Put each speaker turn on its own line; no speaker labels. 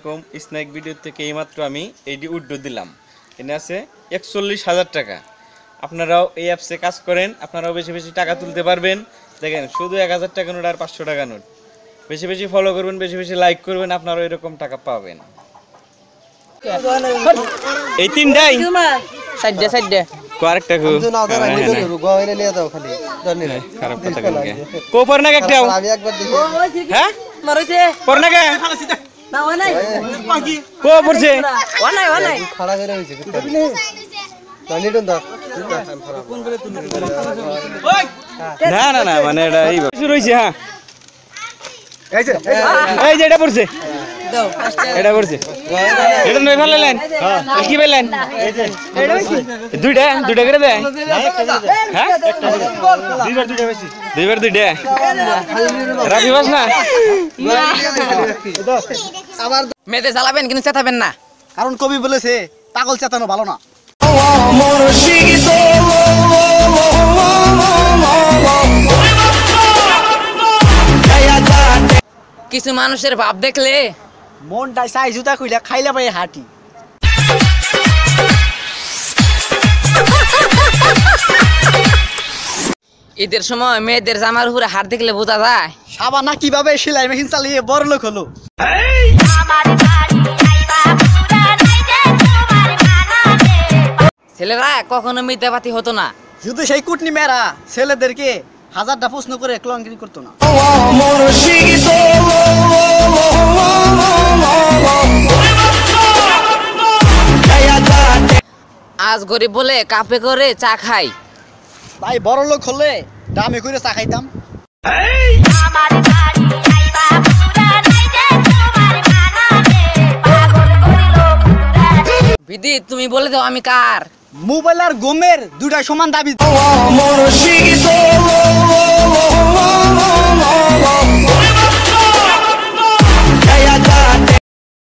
আলাইকুম। Snack video থেকে এইমাত্র আমি এইটি উইথড্র দিলাম। এনে আছে ৪১,০০০ টাকা। আপনারাও এই অ্যাপসে কাজ করেন, আপনারাও বেশি বেশি টাকা তুলতে পারবেন। দেখেন শুধু ১,০০০ টাকা নোট আর ৫০০ টাকা নোট। বেশি বেশি ফলো করবেন, বেশি বেশি লাইক করবেন, আপনারাও এরকম টাকা পাবেন। এই তিনটাই
সাইডে সাইডে
আরেকটা খারাপ কথা কেন কো পর না একটাও হ্যাঁ পর না কে
না ওই নাই
কো পড়ছে
ওই নাই
খাড়া করে হইছে জানি তো দা
না না না মানে এটা এই শুরু হইছে। হ্যাঁ এই যে এটা পড়ছে,
দাও
এটা পড়ছে, এটা নয় ফেলালেন কি পেলেন? দুইটা দুইটা করে দেয়। হ্যাঁ দুইবার দুইটা রাখি বাস না
মেয়েতে চালাবেন কিন্তু চেতাবেন না,
কারণ কবি বলেছে পাগল চেতানো ভালো না।
কিছু মানুষের ভাব দেখলে
মনটাই চাই জুতা খুইলা খাইলা পাই হাঁটি।
ঈদের সময় মেয়েদের জামার উপরে হাত দেখলে বোঝা যায়
সাবানা কিভাবে সেলাই মেশিন চালিয়ে বড় লোক হলো।
ছেলেরা কখনো মিথ্যাবাদী হতো না,
শুধু সেই কুটনি মেয়েরা ছেলেদেরকে হাজারটা প্রশ্ন করে ক্লঙ্কিনি করতো না।
আজ গরিব বলে কাপে করে চা খাই,
ভাই বড় লোক হলে দামে করে চা খাইতাম।
বিধি তুমি বলে দাও আমি কার।
মোবাইল আর গমের দুটাই সমান দাবি।